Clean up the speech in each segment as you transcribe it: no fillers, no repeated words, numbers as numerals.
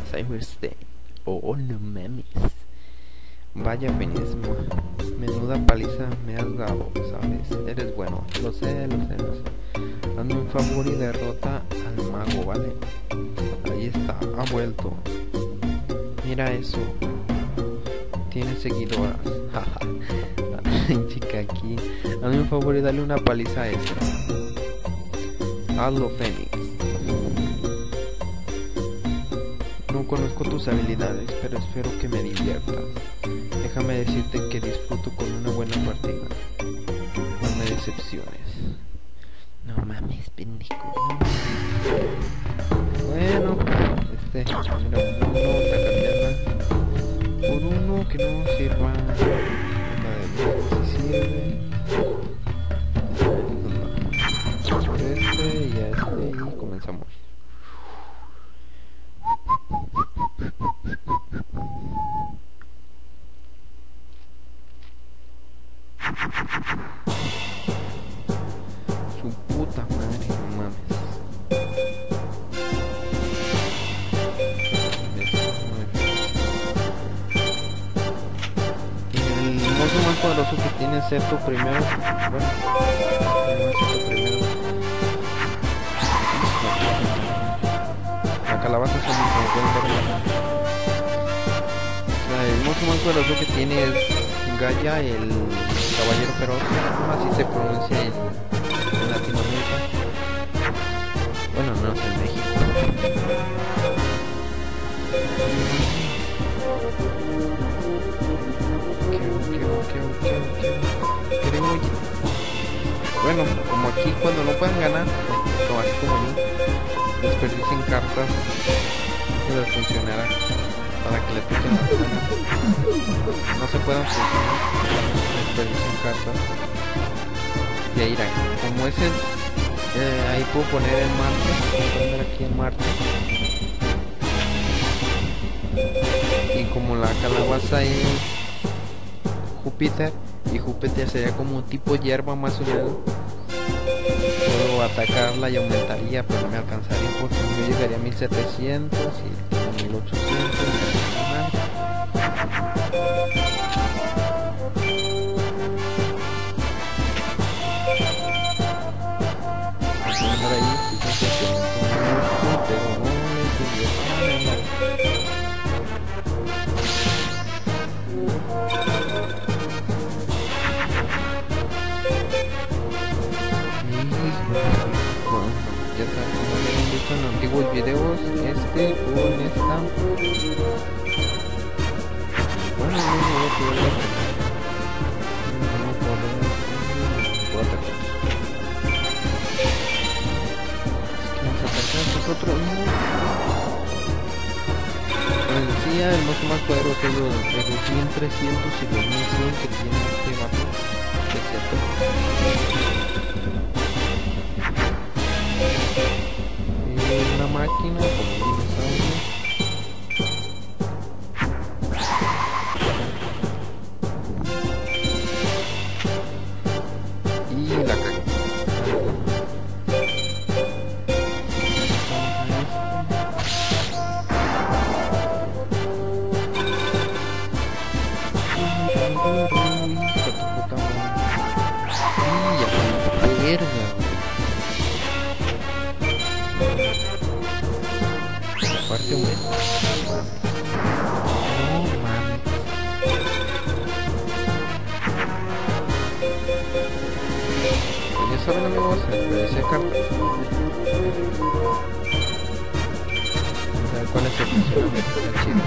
Cyberstay. Oh, no mames. Vaya finismo. Menuda paliza me has dado, ¿sabes? Eres bueno. Lo sé, lo sé, lo sé. Hazme un favor y derrota al mago, ¿vale? Ahí está, ha vuelto. Mira eso. Tiene seguidoras. Ay, chica, aquí. Hazme un favor y dale una paliza a ese. Hazlo, Fénix. No conozco tus habilidades, pero espero que me diviertas. Déjame decirte que disfruto con una buena partida. No me decepciones. No mames, pendejo. No. Bueno, mira, por uno, tacatearla. Por uno que no sirva. La de si sirve. Por este y a este y comenzamos. Su puta madre, no mames. El monstruo más poderoso que tiene es Seto primero. Bueno, Seto primero. La calabaza son como pueden ver. El monstruo más poderoso que tiene es Gaia, el caballero feroz. Así se pronuncia en Latinoamérica. Bueno, no es en México. Bueno, como aquí cuando no pueden ganar, como así como yo, desperdicien cartas que les funcionará para que le piquen las manos. No se puedan funcionar, desperdicien cartas. Y ahí irá. Como ese es, ahí puedo poner el Marte, puedo poner aquí el Marte. Y como la calabaza es Júpiter, y Júpiter sería como un tipo hierba más o menos, puedo atacarla y aumentaría, pero no me alcanzaría porque yo llegaría a 1700 y 1800 ya saben, como habían visto en antiguos videos, con esta, bueno, no voy a poder atacar. Es que nos atacan nosotros, no. Como decía, el monstruo más poderoso es entre 2300 y 2100 que tiene este vato, que es cierto. Una máquina como un dinosaurio. Y la caga. Verga. Aparte un no mames. Pues ya saben, amigos, agradecer cartas. A ver cuál es el funcionamiento del chido.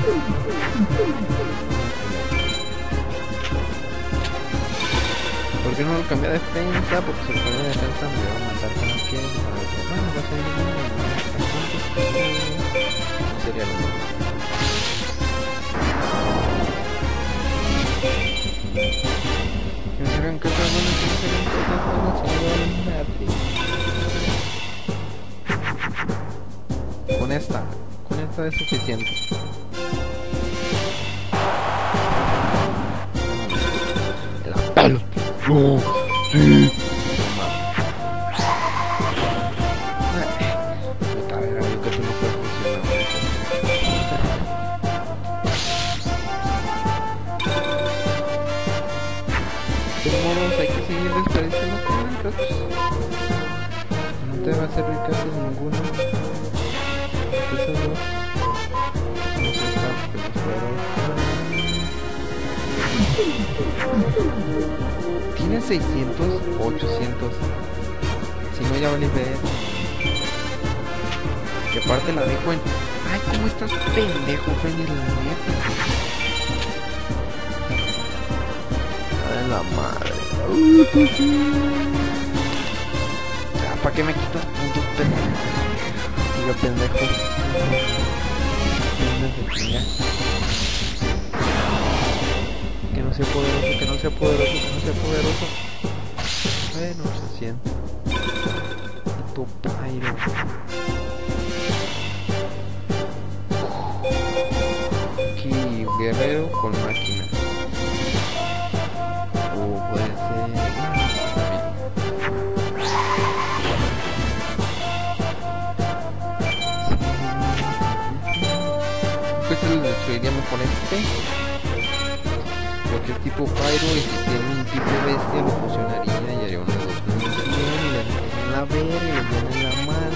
¿Por qué no lo cambia de defensa? Porque si lo cambia de defensa me va a matar con la piel. Bueno, va a ser ninguna. Sería lo mismo. Que me hagan cosas buenas, que me hagan cosas buenas, se me va a Con esta es suficiente. La palo. ¡No! ¡Sí! Puta verga, yo creo que no puede funcionar eso. pues no te va a servir casi ninguno. Esos dos. No sé, tiene 600, 800. Si no, ya vale ver. Y aparte la dejo en... Ay, ¿cómo estás pendejo, Fenix? La neta. Ay, la madre. ¿Para qué me quitas puntos, pendejo? Digo, pendejo. Que no sea poderoso, que no sea poderoso, que no sea poderoso. Bueno, 800. Tipo Pyro. Aquí, guerrero con máquina. O puede ser... Pues se lo destruiría mejor este. Porque es tipo Pyro y si tiene un tipo bestia lo fusionaría y haría uno de los niños y le en la verga y le en la madre.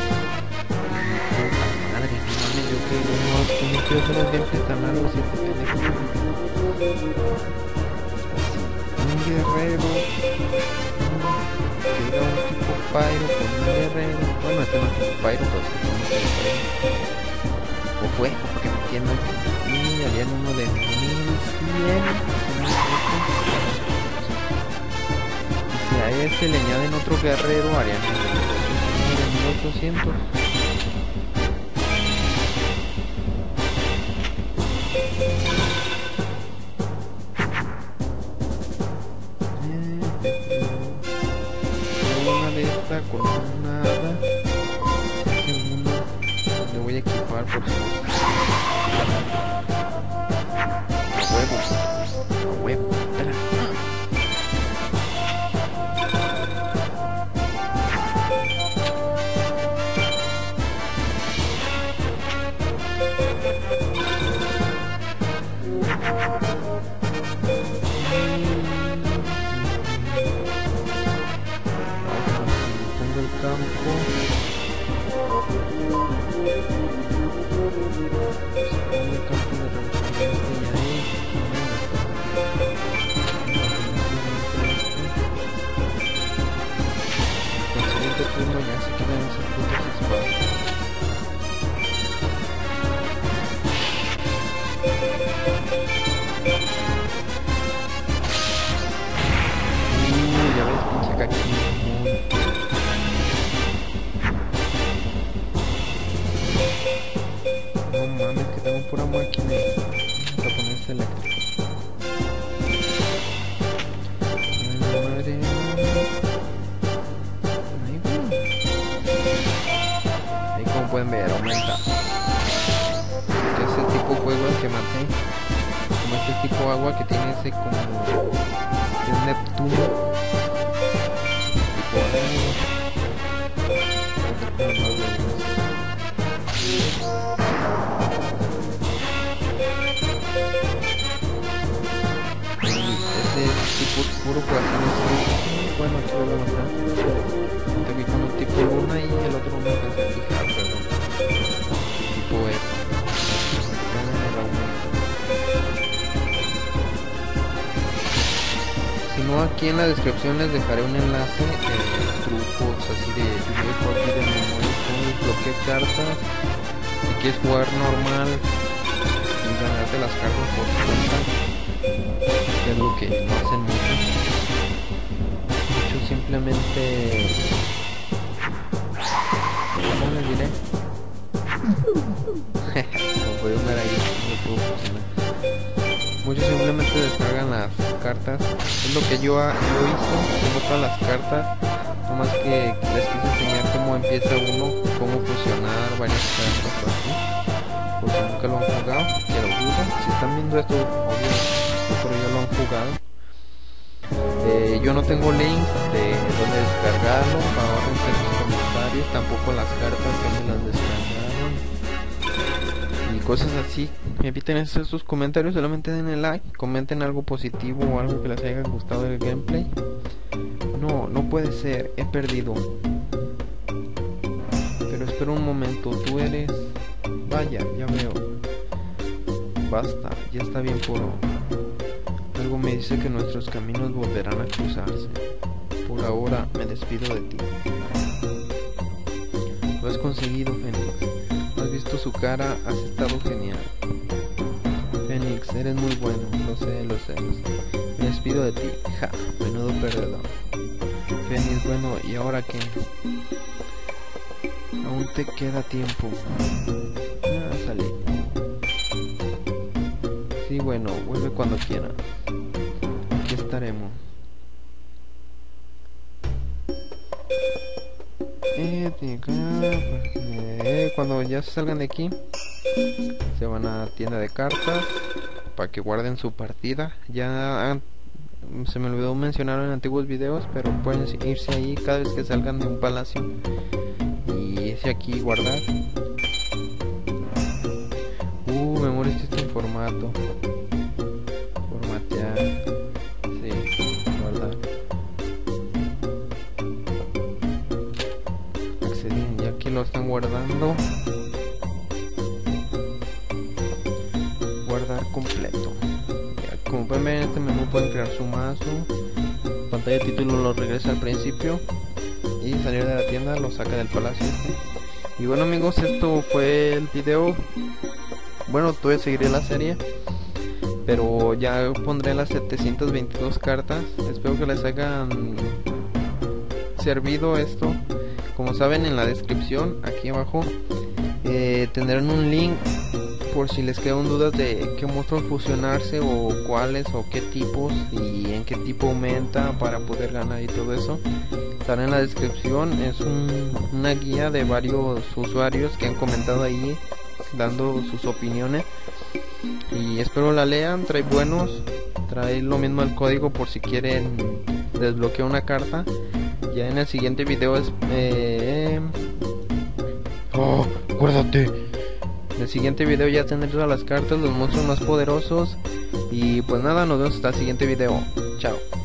Puta madre, no mames, yo que no quiero hacer los gameplays tan largos y te pendejo. Un guerrero que era un tipo Pyro con un guerrero. Bueno, este no es tipo Pyro, pero sí es un guerrero. O fue, porque me entiendo. Y harían uno de 1100. Y si a ese le añaden otro guerrero, harían uno de 1800. Una de esta con una hada. Segundo, le voy a equipar por si huevo, espera. Pongo el campo. Turno ya se quedan esas putas espadas. Ya ves, pinche caquín. No mames, que tengo pura máquina. Vamos a ponerse eléctrico. Pueden ver, aumenta. Que ese tipo de juego el que maté, como este tipo de agua que tiene ese como que es Neptuno, tipo ese tipo oscuro puede hacer eso. Bueno, aquí lo voy a mostrar. Aquí con un tipo luna y el otro no pensé en fijar, pero tipo si no, aquí en la descripción les dejaré un enlace trucos así de YouTube de memoria, cómo desbloquear cartas. Si quieres jugar normal y ganarte las cartas por tu cuenta, que es lo que no hacen muchos. Muchos simplemente, ¿cómo les diré? Como pueden ver ahí, no puedo funcionar. Muchos simplemente descargan las cartas. Es lo que yo hice. Tengo todas las cartas. Nomás que les quise enseñar cómo empieza uno, cómo fusionar varias cartas así. Por si nunca lo han jugado, que lo juguen. Si están viendo esto, obvio, pero ya lo han jugado. Yo no tengo links de dónde descargarlo. Para abajo en los comentarios. Tampoco las cartas que me las descargaron. Y cosas así. Me eviten hacer sus comentarios. Solamente den el like. Comenten algo positivo o algo que les haya gustado del gameplay. No, no puede ser, he perdido. Pero espera un momento, tú eres... Vaya, ya veo. Basta, ya está bien por hoy. Algo me dice que nuestros caminos volverán a cruzarse. Por ahora me despido de ti. Lo has conseguido, Fénix. Has visto su cara, has estado genial. Fénix, eres muy bueno, lo sé, lo sé, lo sé. Me despido de ti, ja, menudo perdedor. Fénix, bueno, ¿y ahora qué? Aún te queda tiempo. Ah, salí. Sí, bueno, vuelve cuando quieras. Aquí estaremos. Cuando ya se salgan de aquí, se van a tienda de cartas para que guarden su partida. Ya se me olvidó mencionar en antiguos videos, pero pueden irse ahí cada vez que salgan de un palacio y irse aquí y guardar. Memoria este formato. Formatear. Sí, guardar. Acceder, y aquí lo están guardando. Guardar completo. Ya, como pueden ver en este menú pueden crear su mazo. Pantalla de título lo regresa al principio. Y salir de la tienda lo saca del palacio este. Y bueno amigos, esto fue el video. Bueno, todavía seguiré la serie, pero ya pondré las 722 cartas. Espero que les hayan servido esto. Como saben, en la descripción aquí abajo tendrán un link por si les quedan dudas de qué monstruos fusionarse o cuáles o qué tipos y en qué tipo aumenta para poder ganar y todo eso. Estará en la descripción. Es una guía de varios usuarios que han comentado ahí dando sus opiniones y espero la lean. Trae buenos, trae lo mismo el código por si quieren desbloquear una carta. Ya en el siguiente video es acuérdate, en el siguiente video ya tendré todas las cartas, los monstruos más poderosos y pues nada, nos vemos hasta el siguiente video. Chao.